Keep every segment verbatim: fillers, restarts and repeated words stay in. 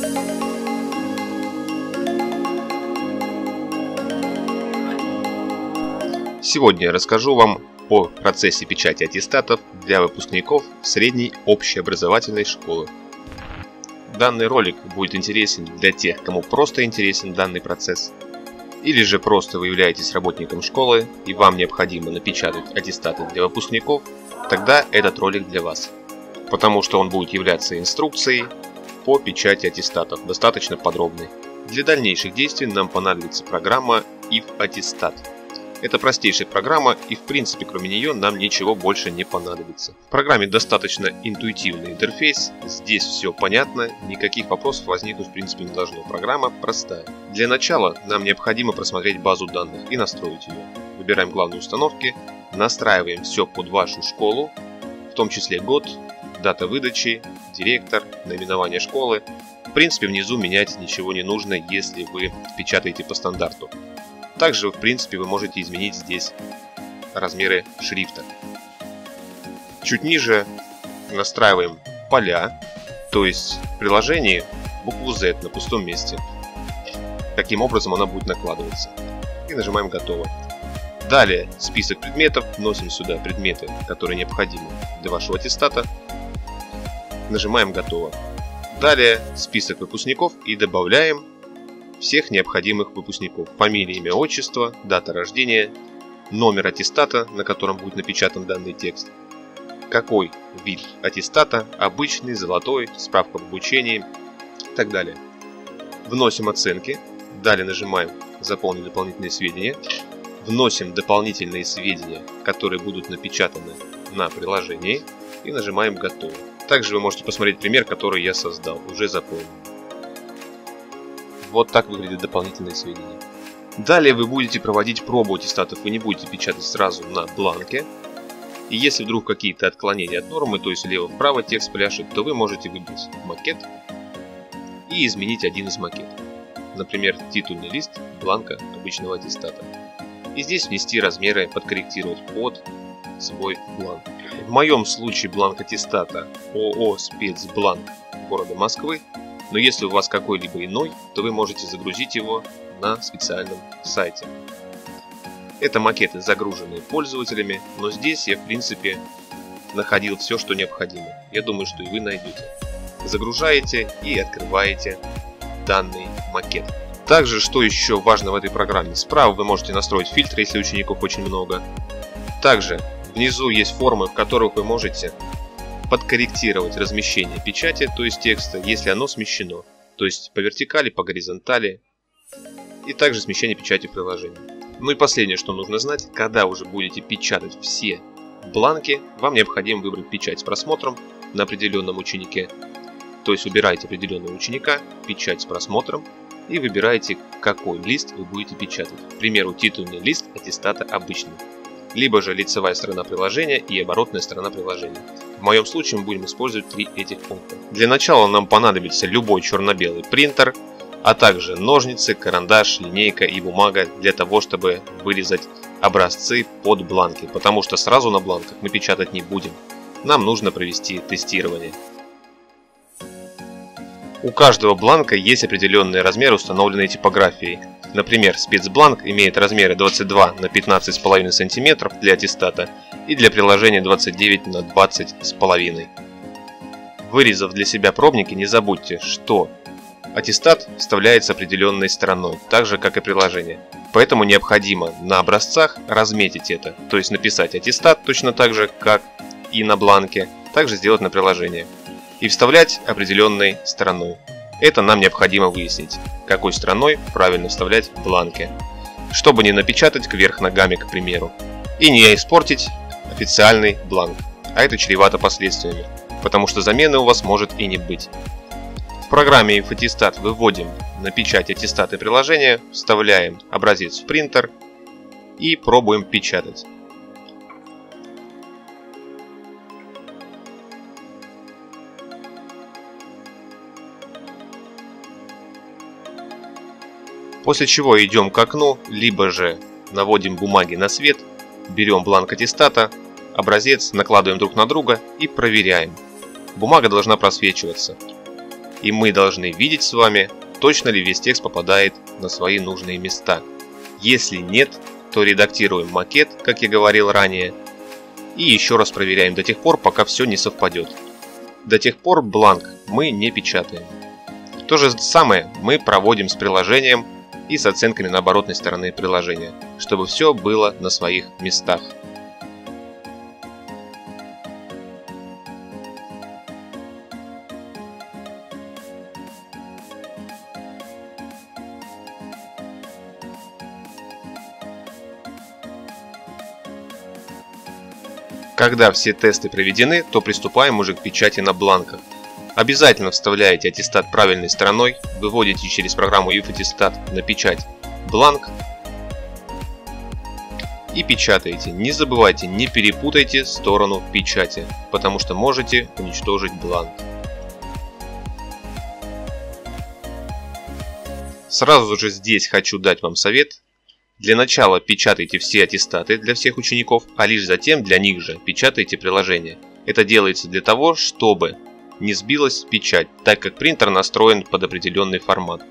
Сегодня я расскажу вам о процессе печати аттестатов для выпускников средней общеобразовательной школы. Данный ролик будет интересен для тех, кому просто интересен данный процесс, или же просто вы являетесь работником школы и вам необходимо напечатать аттестаты для выпускников, тогда этот ролик для вас, потому что он будет являться инструкцией по печати аттестатов, достаточно подробной. Для дальнейших действий нам понадобится программа ай эф Аттестат. Это простейшая программа, и в принципе кроме нее нам ничего больше не понадобится. В программе достаточно интуитивный интерфейс, здесь все понятно, никаких вопросов возникнуть в принципе не должно. Программа простая. Для начала нам необходимо просмотреть базу данных и настроить ее. Выбираем главные установки, настраиваем все под вашу школу, в том числе год, дата выдачи, директор, наименование школы. В принципе внизу менять ничего не нужно, если вы печатаете по стандарту. Также, в принципе, вы можете изменить здесь размеры шрифта. Чуть ниже настраиваем поля, то есть в приложении букву Z на пустом месте. Каким образом она будет накладываться. И нажимаем «Готово». Далее список предметов, вносим сюда предметы, которые необходимы для вашего аттестата. Нажимаем «Готово». Далее список выпускников и добавляем всех необходимых выпускников. Фамилия, имя, отчество, дата рождения, номер аттестата, на котором будет напечатан данный текст, какой вид аттестата, обычный, золотой, справка об обучении и так далее. Вносим оценки, далее нажимаем «Заполнить дополнительные сведения», вносим дополнительные сведения, которые будут напечатаны на приложении, и нажимаем «Готово». Также вы можете посмотреть пример, который я создал, уже заполнен. Вот так выглядят дополнительные сведения. Далее вы будете проводить пробу аттестатов, вы не будете печатать сразу на бланке. И если вдруг какие-то отклонения от нормы, то есть влево-вправо текст пляшет, то вы можете выбрать макет и изменить один из макетов. Например, титульный лист бланка обычного аттестата. И здесь внести размеры, подкорректировать под свой бланк. В моем случае бланк аттестата ООО «Спецбланк» города Москвы. Но если у вас какой-либо иной, то вы можете загрузить его на специальном сайте. Это макеты, загруженные пользователями, но здесь я в принципе находил все, что необходимо. Я думаю, что и вы найдете. Загружаете и открываете данный макет. Также, что еще важно в этой программе, справа вы можете настроить фильтры, если учеников очень много. Также внизу есть формы, в которых вы можете подкорректировать размещение печати, то есть текста, если оно смещено, то есть по вертикали, по горизонтали, и также смещение печати в приложении. Ну и последнее, что нужно знать, когда уже будете печатать все бланки, вам необходимо выбрать печать с просмотром на определенном ученике, то есть выбираете определенного ученика, печать с просмотром и выбираете, какой лист вы будете печатать. К примеру, титульный лист аттестата обычный, либо же лицевая сторона приложения и оборотная сторона приложения. В моем случае мы будем использовать три этих пункта. Для начала нам понадобится любой черно-белый принтер, а также ножницы, карандаш, линейка и бумага для того, чтобы вырезать образцы под бланки, потому что сразу на бланках мы печатать не будем. Нам нужно провести тестирование. У каждого бланка есть определенные размеры, установленные типографией. Например, спецбланк имеет размеры двадцать два на пятнадцать с половиной сантиметров для аттестата и для приложения двадцать девять на двадцать с половиной. Вырезав для себя пробники, не забудьте, что аттестат вставляется определенной стороной, так же как и приложение. Поэтому необходимо на образцах разметить это, то есть написать аттестат точно так же, как и на бланке, также сделать на приложение и вставлять определенной стороной. Это нам необходимо выяснить, какой стороной правильно вставлять бланки, чтобы не напечатать кверх ногами, к примеру, и не испортить официальный бланк, а это чревато последствиями, потому что замены у вас может и не быть. В программе ай эф Аттестат выводим на печать аттестаты приложения, вставляем образец в принтер и пробуем печатать. После чего идем к окну, либо же наводим бумаги на свет, берем бланк аттестата, образец накладываем друг на друга и проверяем. Бумага должна просвечиваться. И мы должны видеть с вами, точно ли весь текст попадает на свои нужные места. Если нет, то редактируем макет, как я говорил ранее, и еще раз проверяем до тех пор, пока все не совпадет. До тех пор бланк мы не печатаем. То же самое мы проводим с приложением и с оценками на оборотной стороне приложения, чтобы все было на своих местах. Когда все тесты проведены, то приступаем уже к печати на бланках. Обязательно вставляете аттестат правильной стороной, выводите через программу IfAttestat на печать бланк и печатаете. Не забывайте, не перепутайте сторону печати, потому что можете уничтожить бланк. Сразу же здесь хочу дать вам совет. Для начала печатайте все аттестаты для всех учеников, а лишь затем для них же печатайте приложение. Это делается для того, чтобы не сбилась печать, так как принтер настроен под определенный формат.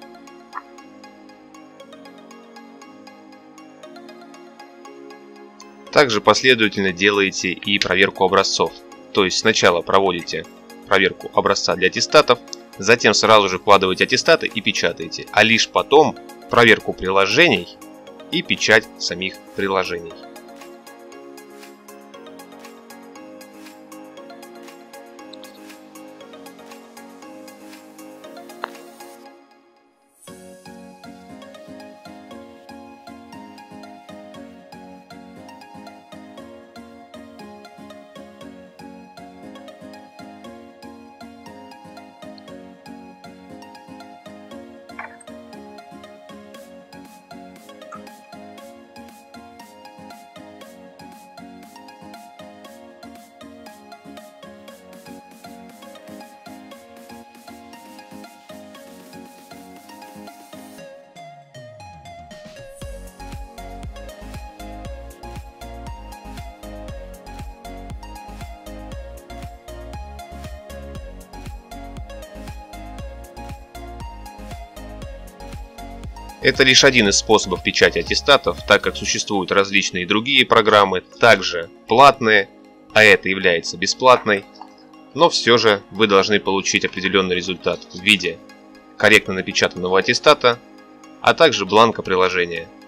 Также последовательно делаете и проверку образцов. То есть сначала проводите проверку образца для аттестатов, затем сразу же вкладываете аттестаты и печатаете, а лишь потом проверку приложений и печать самих приложений. Это лишь один из способов печати аттестатов, так как существуют различные другие программы, также платные, а это является бесплатной. Но все же вы должны получить определенный результат в виде корректно напечатанного аттестата, а также бланка приложения.